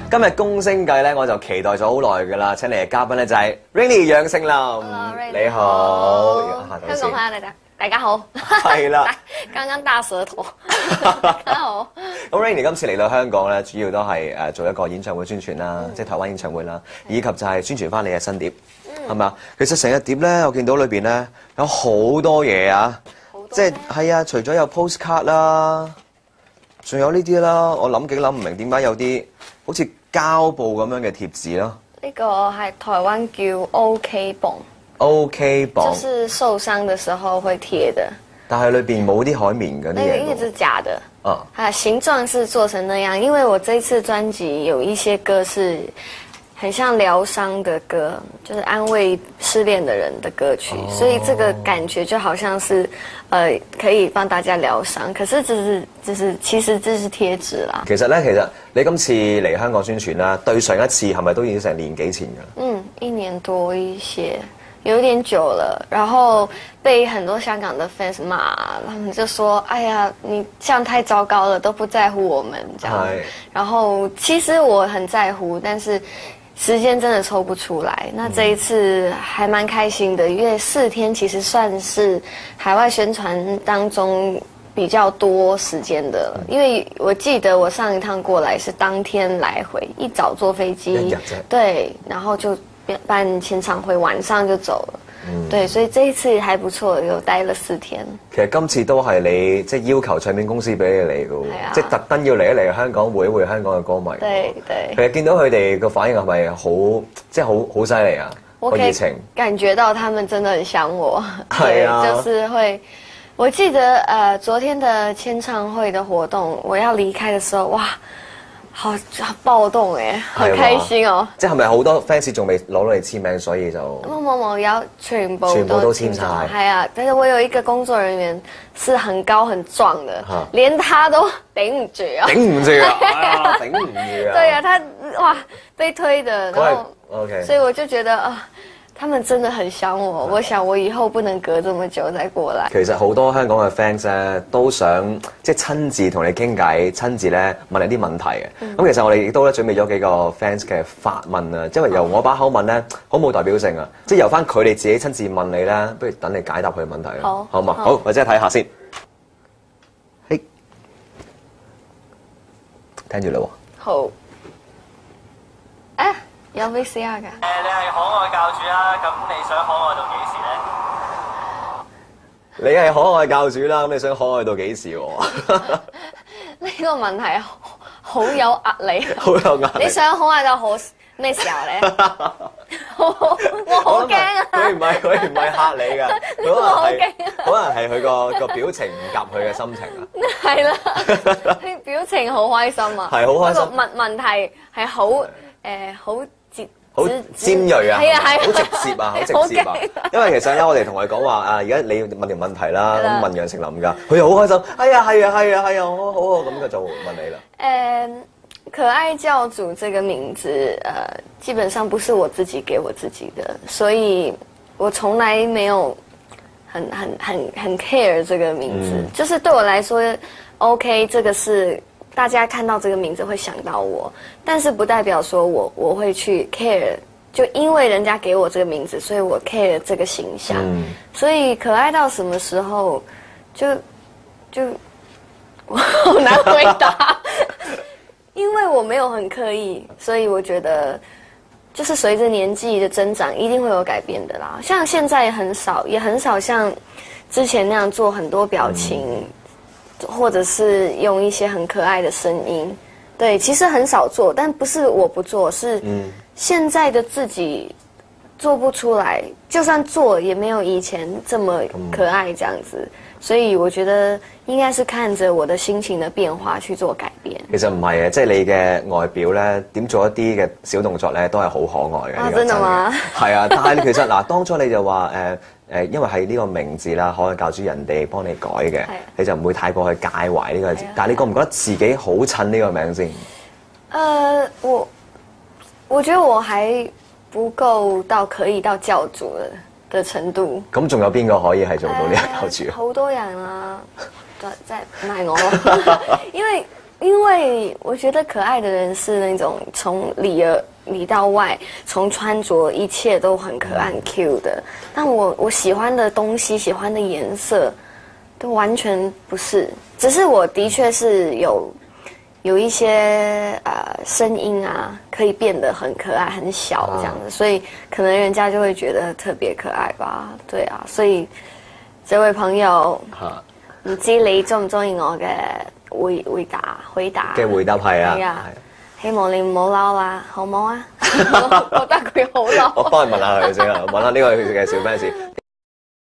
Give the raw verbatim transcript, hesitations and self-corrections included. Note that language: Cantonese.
今日公星計咧，我就期待咗好耐㗎啦。請嚟嘅嘉賓咧就係 Rainy 楊丞琳， Hello, 你好， 香港朋友大家大家好， 係啦， 剛剛大舌頭，大家好。 咁 Rainy 今次嚟到香港咧，主要都係誒做一個演唱會宣傳啦，嗯、即係台灣演唱會啦，以及就係宣傳翻你嘅新碟，係咪啊？其實成日碟咧，我見到裏邊咧有好多嘢啊，即係係啊，除咗有 postcard 啦，仲有呢啲啦，我諗極諗唔明點解有啲好似膠布咁樣嘅貼紙咯。 呢個係台灣叫 OK 繃。 OK 繃， 就是受傷的時候會貼的， 但係裏邊冇啲海綿嗰啲嘢。 那個因為是假的， 啊， 啊，形狀是做成那樣。因為我這一次專輯有一些歌是很像療傷的歌，就是安慰失戀的人的歌曲，哦、所以這個感覺就好像是，呃，可以幫大家療傷。可是只是，只是其實這是貼紙啦。 其實咧，其實你今次嚟香港宣傳啦，對上一次係咪都已經成年幾前㗎？嗯， 一年多一些。有點久了，然後被很多香港的 fans 罵，他們就說：“哎呀，你這樣太糟糕了，都不在乎我們這樣。”然後其實我很在乎，但是時間真的抽不出來。那這一次還蠻開心的，因為四天其實算是海外宣傳當中比較多時間的。因為我記得我上一趟過來是當天來回，一早坐飛機，對，然後就辦簽唱會，晚上就走了。嗯，對，所以這一次還不錯，有待了四天。 其實今次都係你即係要求唱片公司俾你嚟嘅喎， 啊、 即係特登要嚟一嚟香港會一會香港嘅歌迷。 對對。 其實見到佢哋個反應係咪好即係好好犀利啊？ 我可以感覺到他們真的很想我。係啊，就是會。我記得呃昨天的簽唱會的活動，我要離開的時候，哇！好暴動誒，好開心哦！ 即係咪好多 fans 仲未攞到你簽名，所以就冇冇冇，有全部全部都簽晒。 係啊，但是我有一個工作人員是很高很壯的，連他都頂唔住啊！ 頂唔住啊！頂唔住啊！ 對啊，他哇被推的，然後 OK， 所以我就覺得啊。他們真的很想我，我想我以後不能隔這麼久再過來。 其實好多香港嘅 fans 咧都想即係親自同你傾偈，親自咧問你啲問題嘅。咁、嗯、其實我哋亦都咧準備咗幾個 fans 嘅發問啊，因為由我把口問咧好冇代表性啊，即係由翻佢哋自己親自問你咧，不如等你解答佢嘅問題啦。好，好嘛，好，好，或者睇下先。嘿，聽住啦喎。 好。啊有 V C R 㗎？誒， 你係可愛教主啦，咁你想可愛到幾時咧？ 你係可愛教主啦，咁你想可愛到幾時喎？ 呢個問題好有壓力。好有壓力。 你想可愛到好咩時候咧？我好驚啊！ 佢唔係佢唔係嚇你㗎，佢可能係可能係佢個個表情唔夾佢嘅心情啊。係啦， 佢表情好開心啊！ 係好開心。 問問題係好誒好。 好尖鋭啊， 係啊係， 好直接啊，好直接啊。因為其實咧，我哋同佢講話啊，而家你問條問題啦，咁問楊丞琳㗎，佢又好開心。哎呀，係啊係啊係啊，好好啊，咁佢就問你啦。 誒，可愛教主這個名字，呃，基本上不是我自己給我自己的，所以我從來沒有很很很很 care 這個名字。嗯、就是對我來說 ，OK，這個是。大家看到這個名字會想到我，但是不代表說我我會去 care，就因為人家給我這個名字，所以我 care 這個形象。嗯、所以可愛到什麼時候，就就我好難回答，因為我沒有很刻意，所以我覺得就是隨着年紀的增長，一定會有改變的啦。像現在也很少，也很少像之前那樣做很多表情。嗯或者是用一些很可愛的聲音，對，其實很少做，但不是我不做，是現在的自己做不出來，就算做也沒有以前這麼可愛這樣子，所以我覺得應該是看着我的心情的變化去做改變。 其實唔係嘅，即係你嘅外表咧，點做一啲嘅小動作咧，都係好可愛嘅。 啊，真的嗎？ 係啊，但係其實嗱，當初你就話誒。誒，因為係呢個名字啦，可愛教主人哋幫你改嘅，你就唔會太過去介懷呢個字。但係你覺唔覺得自己好襯呢個名先？ 呃，我我覺得我還不夠到可以到教主的程度。 咁仲有邊個可以係做到呢個教主？ 好多人啊，再再唔係我，因為因为我觉得可爱的人是那种从里而里到外，从穿着一切都很可爱、很 Q 的。但我我喜欢的东西、喜欢的颜色，都完全不是。只是我的确是有有一些呃声音啊，可以变得很可爱、很小这样子，所以可能人家就會覺得特別可愛吧。對啊，所以這位朋友，唔知你中唔中意我嘅回回答回答嘅回答係啊， 係啊，希望你唔好嬲啦，好唔好啊？我覺得佢好嬲。 我幫佢問下佢先啊，問下呢個佢嘅小 fans。